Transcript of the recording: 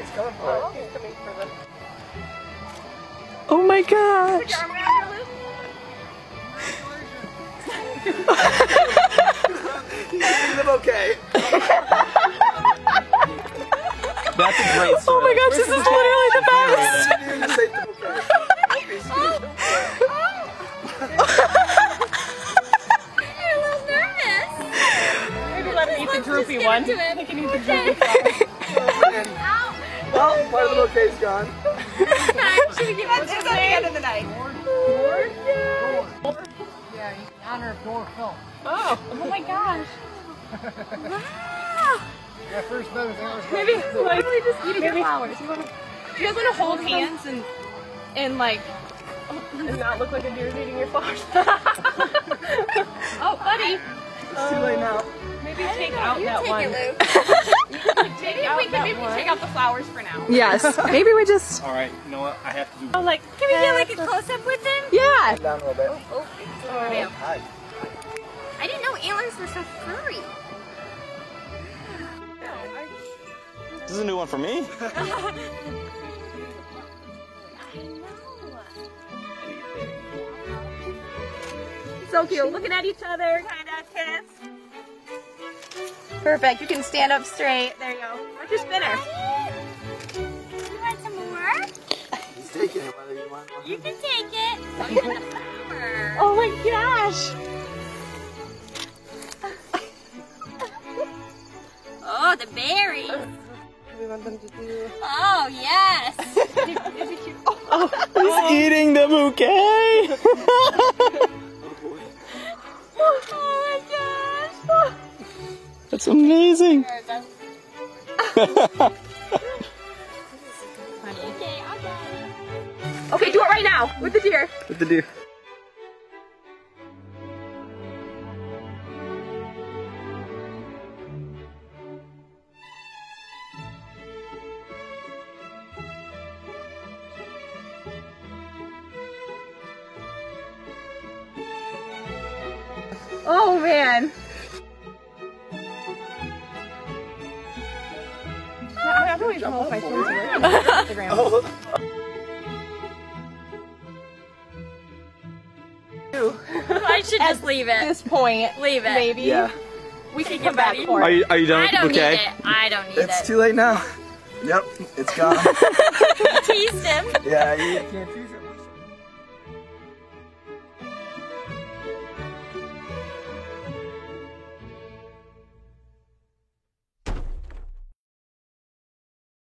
He's coming for it. He's coming for them. Oh my gosh. He's getting the bouquet. That's a great story. Oh my gosh, this is literally the best. You're a little nervous. Maybe let him eat the droopy one. He can eat the droopy flower. Well, part of the bouquet's gone. Should we give it to the end of the night? Lord? Yeah, in honor of Dora Phil. Oh my gosh. Wow. Yeah, first met with Aaron. Maybe like Really just eating your maybe- flowers. do you guys want to hold hands and like and not look like a deer's eating your flowers? Oh, buddy. It's too late now. Maybe take out You that take one. it, Luke. Take out that one. Take out the flowers for now. Yes, maybe we just, Alright, you know what? I have to do. Oh, like Can we get like a close up with them? yeah. Down a little bit. Oh, yeah. Hi. I didn't know antlers were so furry. This is a new one for me. So cute, looking at each other, kind of kiss. Perfect. You can stand up straight. There you go. Where's your spinner? You want some more? He's taking it whether you want one. You can take it. Oh, you got the flower. Oh my gosh. Oh, the berries. We want them to do. Oh, yes. He's eating the bouquet. Oh my gosh. That's amazing. Okay, I'll get it. Okay, do it right now with the deer. What to do? Oh man. I don't even know if my phone's working on Instagram. I should just leave At it. this point, Leave it. maybe Yeah. we can come back for Are it. you done I with the don't need bouquet? it. I don't need It's it. too late now. Yep, it's gone. Teased him. Yeah, you can't tease him.